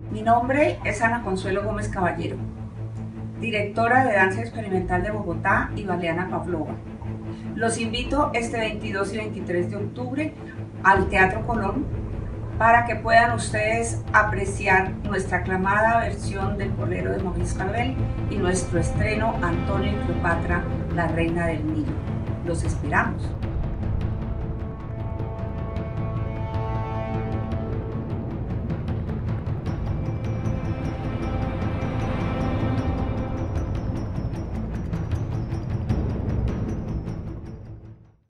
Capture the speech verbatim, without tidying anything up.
Mi nombre es Ana Consuelo Gómez Caballero, directora de Danza Experimental de Bogotá y Baleana Pavlova. Los invito este veintidós y veintitrés de octubre al Teatro Colón para que puedan ustedes apreciar nuestra aclamada versión del Bolero de Maurice Ravel y nuestro estreno Antonio y Cleopatra, la Reina del Nilo. Los esperamos.